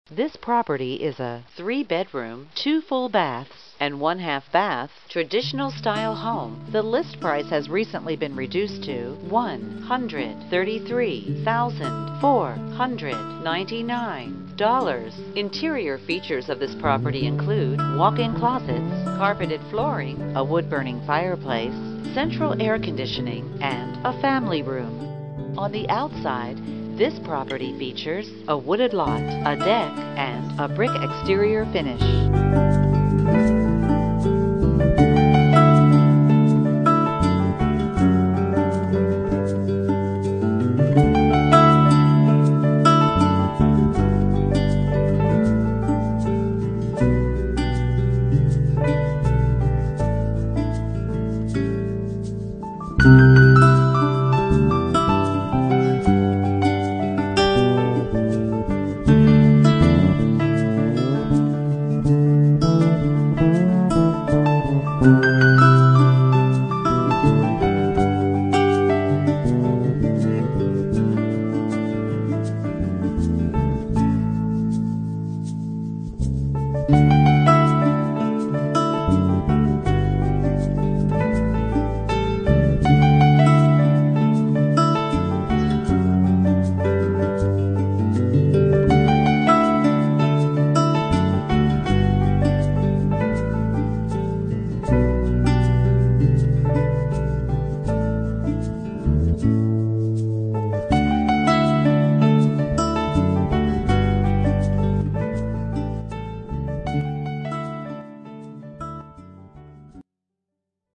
This property is a 3-bedroom, 2 full baths, and 1/2 bath, traditional style home. The list price has recently been reduced to $133,499. Interior features of this property include walk-in closets, carpeted flooring, a wood-burning fireplace, central air conditioning, and a family room. On the outside, this property features a wooded lot, a deck, and a brick exterior finish.